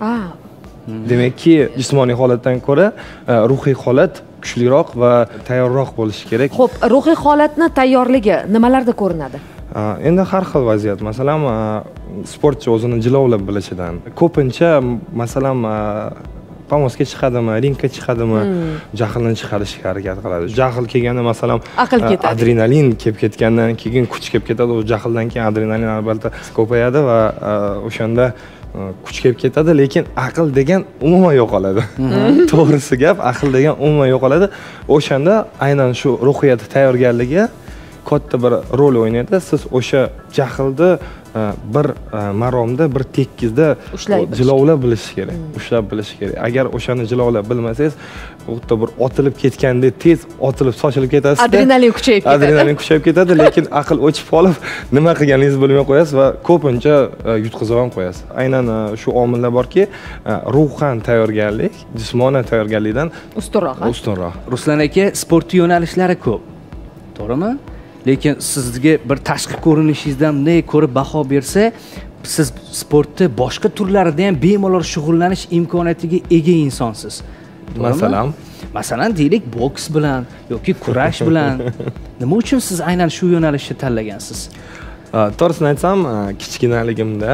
Demakki, jismoniy holatdan ko'ra ruhiy holat kuchliroq va tayyorroq bo'lishi kerak. Xo'p, ruhiy holatni tayyorligi nimalarda ko'rinadi? Endi har xil vaziyat. Masalan, sportchi o'zini jilovlab bilishidan. Ko'pincha, masalan, pamosga chiqadimi, ringga chiqadimi, jahlni chiqarishga harakat qiladi. Jahl kelganda, masalan, aql ketadi. Adrenalin kelib ketgandan keyin kuch kelib ketadi. O jahldan keyin adrenalin albatta ko'payadi va o'shanda kuch kelib ketadi, lekin aql degan umuman yo'qoladi. To'g'risi gap, aql degan umuman yo'qoladi. O'shanda aynan shu ruhiyat tayyorgarligi katta bir rol o'ynaydi. Siz o'sha jahlni bir maromda, bir tekkizda jilovlab bilish kerak, ushlab bilish kerak. Agar o'shani jilovlab bilmasangiz, xuddi bir otilib ketgandek tez otilib sochilib ketasiz. Adrenalin kuchayib ketadi. Adrenalin kuchayib ketadi, lekin aql o'chib qolib, nima qilganingizni bilmay qo'yasiz va ko'pincha yutqizib ham qo'yasiz. Aynan shu omillar borki, ruhan tayyorgarlik jismonan tayyorgarlikdan ustunroq. Ustunroq. Ruslan aka, sport yo'nalishlari ko'p. To'g'rimi? Lekin sizga bir tashqi ko'rinishingizdan bunday ko'rib baho bersa, siz sportda boshqa turlarida ham bemalol shug'ullanish imkoniyatiga ega insonsiz. Masalan, masalan deylik, boks bilan yoki kurash bilan. Nima uchun siz aynan shu yo'nalishni tanlagansiz? To'g'risini aytsam, kichkinaligimda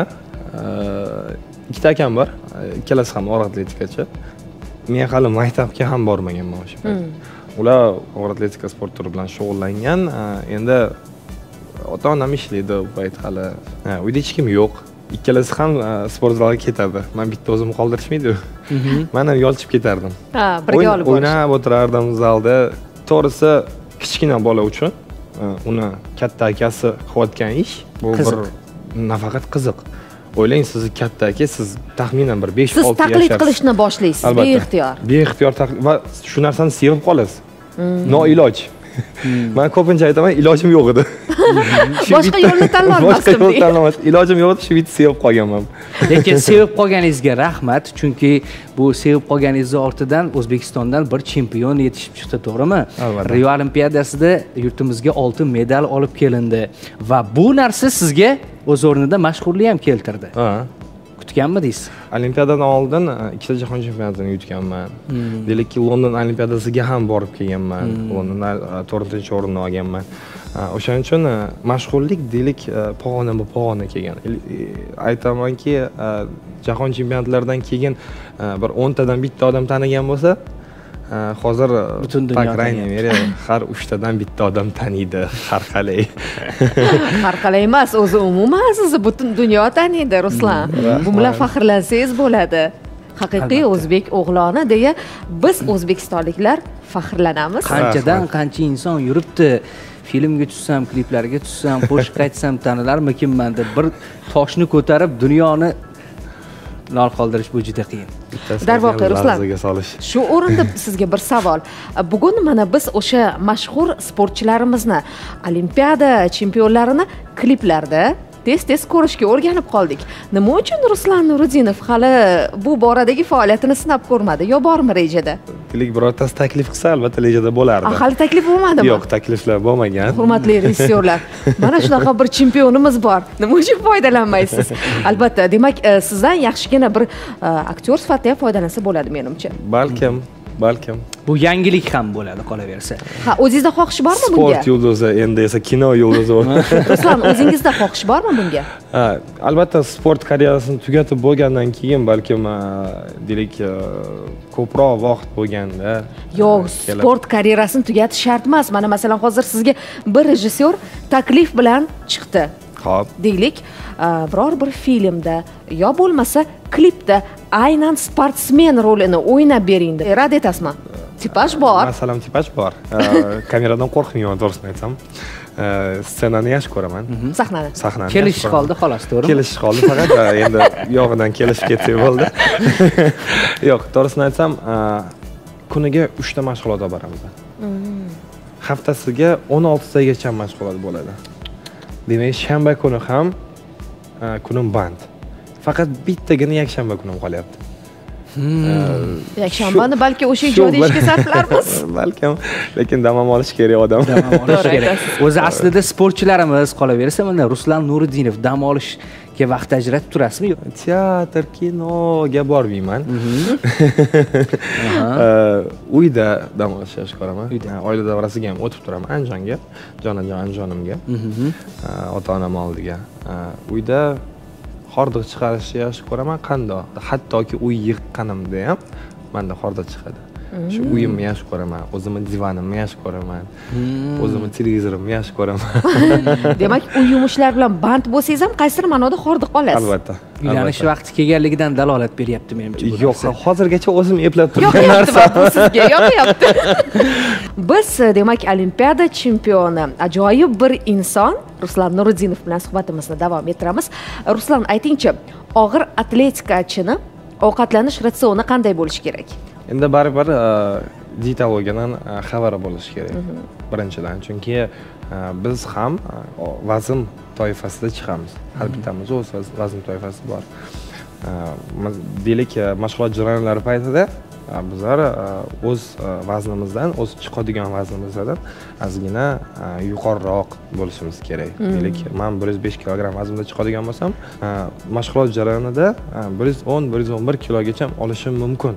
ikkita akam bor, ikkalasi ham og'ir atletikachi. Men hali maktabga ham bormaganman o'sha payt. Ular og'ir atletika sport turi bilan shug'ullangan. Endi ota-onam ishlaydi u payt hali. Uyda hech kim yo'q. Ikkalasi ham sport zaliga ketadi. Men bitta o'zim qoldirishmaydi. Men ham yolchib ketardim. Ha, birga olib borish. O'ynab o'tirardim zalda. To'g'risi, kichkina bola uchun uni katta akasi qilayotgan ish bu bir nafaqat qiziq. O'ylang, siz katta aka, siz taxminan bir besh olti yoshsiz. Siz yashasiz. taqlid qilishni boshlaysiz, beixtiyor. Beixtiyor taqlid va shu narsani sevib qolasiz. Noiloj. Men ko'pincha aytaman, ilojim yo'q edi. Boshqa yo'lni tanlamasdim. Boshqa yo'l tanlamasdim. Ilojim yo'q edi, shu bitta sevib qolganman. Lekin sevib qolganingizga rahmat, chunki bu sevib qolganingizning ortidan O'zbekistondan bir chempion yetishib chiqdi, to'g'rimi? Rio Olimpiadasida yurtimizga oltin medal olib kelindi va bu narsa sizga o'z o'rnida mashhurlik ham keltirdi. Ha. Kutganmidingiz? Olimpiadadan oldin ikkita jahon chempionatini yutganman. Deylikki, London Olimpiadasiga ham borib kelganman. Londonda to'rtinchi o'rinni olganman. O'shaning uchun mashhurlik deylik pog'ona-pog'ona kelgan. Aytamanki, jahon chempionatlaridan keyin bir o'ntadan bitta odam tanigan bo'lsa, hozir butun dunyo taniydi. Har uchtadan bitta odam taniydi, har qalay. Har qalay emas, o'zi umuman sizni butun dunyo taniydi, Ruslan. Bu bilan faxrlansangiz bo'ladi. Haqiqiy o'zbek o'g'loni deya biz o'zbekistonliklar faxrlanamiz. Qanchadan qancha inson yuribdi. Filmga tushsam, kliplarga tushsam, qo'shiq aytsam tanilarmikinman deb bir toshni ko'tarib dunyoni lol qoldirish bu juda qiyin. Darvoqe, Ruslan, shu o'rinda sizga bir savol. Bugun mana biz o'sha mashhur sportchilarimizni, olimpiada chempionlarini kliplarda tez-tez ko'rishga o'rganib qoldik. Nima uchun Ruslan Nuriddinov hali bu boradagi faoliyatini sinab ko'rmadi? Yo bormi rejada? Deylik, birortasi taklif qilsa, albatta rejada bo'lardi. Hali taklif bo'lmadimi? Yo'q, takliflar bo'lmagan. Hurmatli rejissyorlar, mana shunaqa bir chempionimiz bor. Nima uchun foydalanmaysiz? Albatta, demak, sizdan yaxshigina bir aktyor sifatida foydalansa bo'ladi, menimcha. Balkim, balkim. Bu yangilik ham bo'ladi qolaversa. Ha, o'zingizda xohish bormi bunga? Sport yulduzi, endi esa kino yulduzi. Ruslan, o'zingizda xohish bormi bunga? Ha, albatta sport karyerasini tugatib bo'lgandan keyin balkim deylik ko'proq vaqt bo'lganda. Yo'q, sport karyerasini tugatish shart emas. Mana masalan, hozir sizga bir rejissyor taklif bilan chiqdi. Xo'p. Deylik, biror bir filmda yo bo'lmasa klipda aynan sportsmen rolini o'ynab bering deb. Rad etasizmi? Tipaj bor. Masalan, tipaj bor. Kameradan qo'rqmayman, to'g'risini aytsam. Ssenani yaxshi ko'raman. Sahnani. Sahnani. Kelish qoldi, xolos, to'g'rimi? Kelish qoldi, faqat endi yog'idan kelishib ketsak bo'ldi. Yo'q, to'g'risini aytsam, kuniga uchta mashg'ulot olib boramiz. Haftasiga o'n oltitagacha mashg'ulot bo'ladi. Demak, shanba kuni ham kunim band. Faqat bittagina yakshanba kunim qolyapti. Yakshanbani balki o'sha ijodiy ishga sarflarmiz. Balkim, lekin dam ham olish kerak odam. Dam olish kerak. O'zi aslida sportchilarimiz qolaversa, mana Ruslan Nuriddinov dam olishga vaqt ajratib turasizmi? Teatr, kinoga bormayman. Uyda dam olish yaxshi ko'raman. Oila davrasiga ham o'tib turaman Andijonga, jonajon Andijonimga. Ota-onam oldiga. Uyda hordiq chiqarishni yaxshi ko'raman, qandoq. Hattoki uy yiqqanimda ham menda hordiq chiqadi. Shu uyimni yaxshi ko'raman, o'zimning divanimni yaxshi ko'raman. O'zimning televizorimni yaxshi ko'raman. Demak, uy yumushlar bilan band bo'lsangiz ham qaysidir ma'noda hordiq olasiz. Albatta. Uylanish vaqti kelganligidan dalolat beryapti menimcha bu. Yo'q, hozirgacha o'zim eplab turgan narsa. Yo'q, sizga yoqyapti. Biz demak Olimpiada chempioni, ajoyib bir inson Ruslan Nuriddinov bilan suhbatimizni davom ettiramiz. Ruslan, aytingchi, og'ir atletikachini ovqatlanish ratsioni qanday bo'lishi kerak? Endi baribir dietologiyadan xabari bo'lish kerak. Birinchidan, chunki biz ham vazn toifasida chiqamiz. Har bittamiz o'z vazn toifasi bor. Deylik, mashg'ulot jarayonlari paytida bizlar o'z vaznimizdan, o'z chiqadigan vaznimizdan ozgina yuqoriroq bo'lishimiz kerak. Deylik, men bir yuz besh kilogramm vaznda chiqadigan bo'lsam, mashg'ulot jarayonida bir yuz o'n bir yuz o'n bir kilogacha olishim mumkin.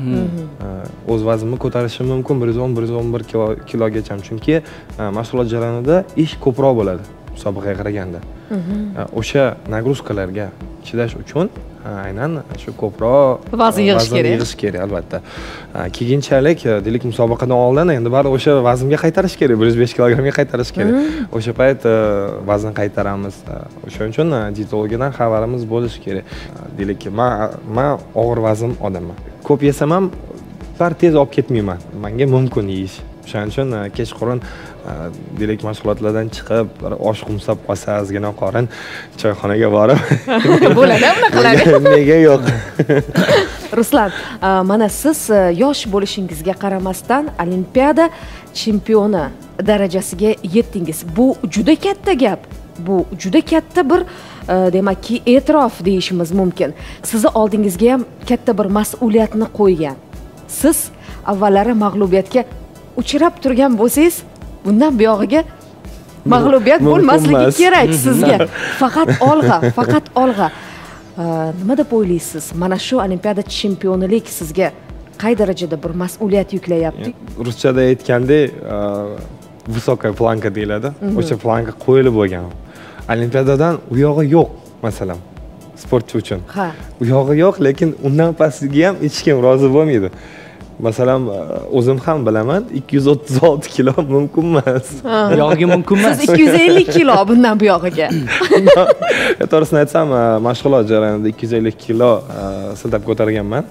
O'z vaznimni ko'tarishim mumkin bir yuz o'n bir yuz o'n bir kilogacha, chunki mashg'ulot jarayonida ish ko'proq bo'ladi musobaqaga qaraganda. O'sha nagruzkalarga chidash uchun aynan shu ko'proq vazn yig'ish kerak. Yig'ish kerak, albatta. Keyinchalik, deylik, musobaqadan oldin endi bari o'sha vaznga qaytarish kerak, bir yuz besh kilogrammga qaytarish kerak. O'sha payt vazn qaytaramiz. O'shaning uchun dietologiyadan xabarimiz bo'lishi kerak. Deylik, men men og'ir vazn odamman. Ko'p yesam ham bir tez olib ketmayman. Menga mumkin yeyish. O'shaning uchun kechqurun deylik mashg'ulotlardan chiqib, bir osh qumsab qolsa, ozgina qorin choyxonaga borib bo'ladi, unaqalar. Nega yo'q? Ruslan, mana siz yosh bo'lishingizga qaramasdan Olimpiada chempioni darajasiga yetdingiz. Bu juda katta gap. Bu juda katta bir demakki e'tirof deyishimiz mumkin. Sizni oldingizga ham katta bir mas'uliyatni qo'ygan. Siz avvallari mag'lubiyatga uchrab turgan bo'lsangiz, bundan buyog'iga mag'lubiyat bo'lmasligi kerak sizga. Faqat olg'a, faqat olg'a. Nima deb o'ylaysiz? Mana shu Olimpiada chempionilik sizga qay darajada bir mas'uliyat yuklayapti? Ruschada aytgandek, высокая planka deyiladi. O'sha planka qo'yilib bo'lgan. Olimpiadadan u yog'i yo'q, masalan, sportchi uchun. Ha. U yog'i yo'q, lekin undan pastiga ham hech kim rozi bo'lmaydi. Masalan, o'zim ham bilaman, ikki yuz o'ttiz olti kilo mumkin emas. Yog'iga mumkin emas. Siz ikki yuz ellik kilo bundan bu yog'iga. To'g'risini aytsam, mashg'ulot jarayonida ikki yuz ellik kilo siltab ko'targanman.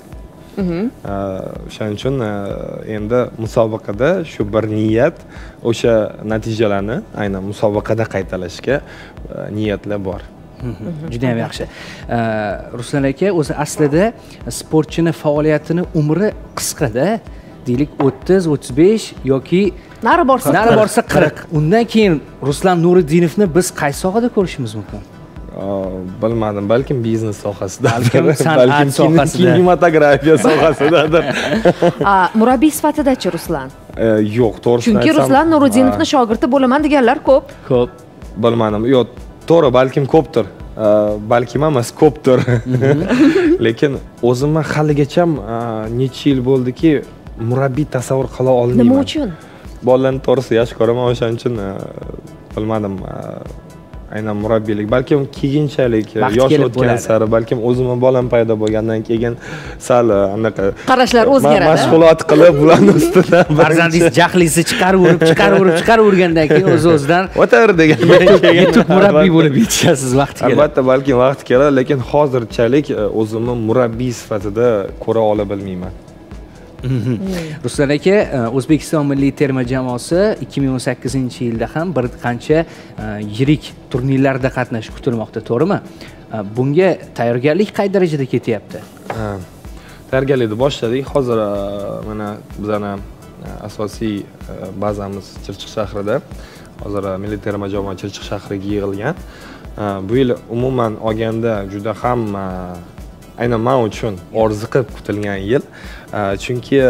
O'shaning uchun endi musobaqada shu bir niyat, o'sha natijalarni aynan musobaqada qaytarishga niyatlar bor. Juda ham yaxshi. Ruslan aka, o'zi aslida sportchini faoliyatini umri qisqada, deylik o'ttiz o'ttiz besh yoki nari borsa nari borsa qirq. Undan keyin Ruslan Nuriddinovni biz qaysi sohada ko'rishimiz mumkin? Bilmadim, balkim biznes sohasida, balkim san'at sohasida, kinematografiya sohasidadir. Murabbiy sifatida-chi Ruslan? Yo'q, to'g'risini aytsam. Chunki Ruslan Nuriddinovni shogirdi bo'laman deganlar ko'p. Ko'p. Bilmadim. Yo'q, to'g'ri, balkim ko'pdir. Balkim emas, ko'pdir. Lekin o'zimni haligacha necha yil bo'ldiki, murabbiy tasavvur qila olmayman. Nima uchun? Bolalarni to'g'risi yaxshi ko'raman, o'shaning uchun bilmadim. Aynan murabbiylik, balkim keyinchalik yosh o'tgan sari, balkim o'zimni bolam paydo bo'lgandan keyin sal anaqa qarashlar o'zgaradi. Mashg'ulot qilib, bularning ustidan farzandingiz jahlingizni chiqaraverib, chiqaraverib, chiqaravergandan keyin o'z-o'zidan o'taver degan yetuk murabbiy bo'lib yetishasiz vaqti keladi. Albatta, balkim vaqti keladi, lekin hozirchalik o'zimni murabbiy sifatida ko'ra ola bilmayman. Ruslan aka, O'zbekiston milliy terma jamoasi ikki ming o'n sakkizinchi yilda ham bir qancha yirik turnirlarda qatnashish kutilmoqda, to'g'rimi? Bunga tayyorgarlik qay darajada ketyapti? Tayyorgarlikni boshladik. Hozir mana bizning asosiy bazamiz Chirchiq shahrida. Hozir milliy terma jamoa Chirchiq shahriga yig'ilgan. Bu yil umuman olganda juda ham aynan men uchun orziqib kutilgan yil. Chunki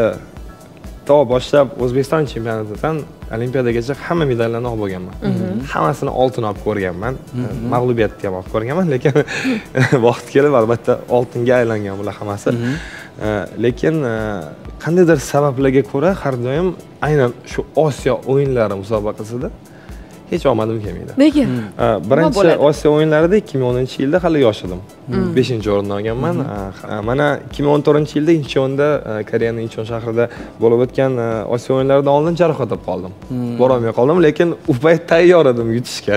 to boshlab O'zbekiston chempionatidan Olimpiadagacha hamma medallarni olib bo'lganman. Hammasini oltin olib ko'rganman. Mag'lubiyatni ham olib ko'rganman, lekin vaqt kelib albatta oltinga aylangan bular hammasi. Lekin qandaydir sabablarga ko'ra har doim aynan shu Osiyo o'yinlari musobaqasida hech omadim kelmaydi. Nega? Birinchi Osiyo o'yinlarida ikki ming o'ninchi yilda hali yosh edim. beshinchi o'rinni olganman. Mana ikki ming o'n to'rtinchi yilda Incheonda, Koreyaning Incheon shahrida bo'lib o'tgan Osiyo o'yinlaridan oldin jarohat olib qoldim. Bora olmay qoldim, lekin u payt tayyor edim yutishga.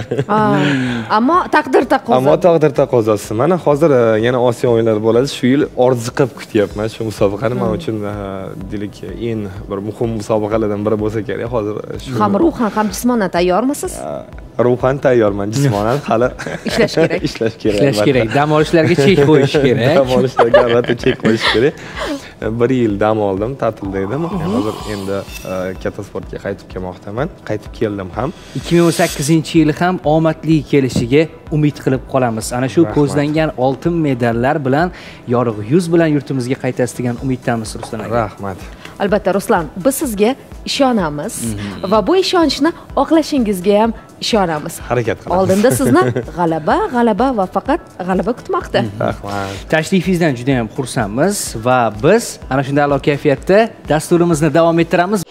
Ammo taqdir taqozosi. Ammo taqdir taqozosi. Mana hozir yana Osiyo o'yinlari bo'ladi. Shu yil orziqib kutyapman shu musobaqani. Men uchun delik eng bir muhim musobaqalardan biri bo'lsa kerak. Hozir shu ham ruhan ham jismonan tayyormisiz? Ruhan tayyorman, jismonan hali ishlash kerak. Ishlash kerak. Ishlash kerak. Dam olishlarga chek qo'yish kerak. Dam olishlarga albatta chek qo'yish kerak. Bir yil dam oldim, ta'tilda edim. Hozir endi katta sportga qaytib kelmoqdaman. Qaytib keldim ham. ikki ming o'n sakkizinchi yil ham omadli kelishiga umid qilib qolamiz. Ana shu ko'zlangan oltin medallar bilan yorug' yuz bilan yurtimizga qaytasiz degan umiddamiz Ruslan aka. Rahmat. Albatta Ruslan, biz sizga ishonamiz va bu ishonchni oqlashingizga ham ishonamiz. Harakat qilamiz. Oldinda sizni g'alaba, g'alaba va faqat g'alaba kutmoqda. Rahmat. Tashrifingizdan juda ham xursandmiz va biz ana shunday a'lo kayfiyatda dasturimizni davom ettiramiz.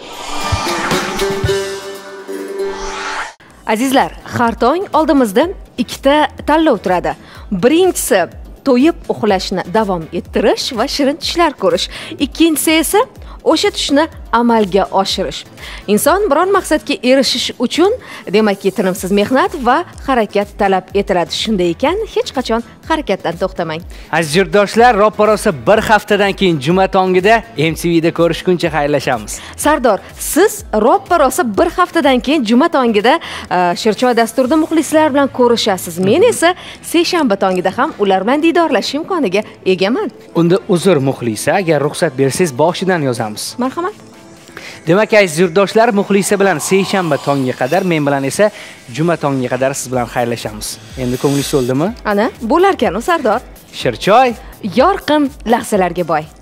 Azizlar, har tong oldimizda ikkita tanlov turadi. Birinchisi to'yib uxlashni davom ettirish va shirin tushlar ko'rish. Ikkinchisi esa o'sha tushni amalga oshirish. Inson biron maqsadga erishish uchun demakki tinimsiz mehnat va harakat talab etiladi. Shunday ekan, hech qachon harakatdan to'xtamang. Aziz yurtdoshlar, roppa-rosa bir haftadan keyin juma tongida M T V'da ko'rishguncha xayrlashamiz. Sardor, siz roppa-rosa bir haftadan keyin juma tongida Shirchoy dasturida muxlislar bilan ko'rishasiz. Men esa seshanba tongida ham ular bilan diydorlashish imkoniga egaman. Unda uzr muxlisa, agar ruxsat bersangiz boshidan yozamiz. Marhamat. Demak, aziz yurtdoshlar, muxlisa bilan seshanba tongiga qadar, men bilan esa juma tongiga qadar siz bilan xayrlashamiz. Endi ko'nglingiz to'ldimi? Ana, bo'larkan u Sardor. Shirchoy yorqin lahzalarga boy.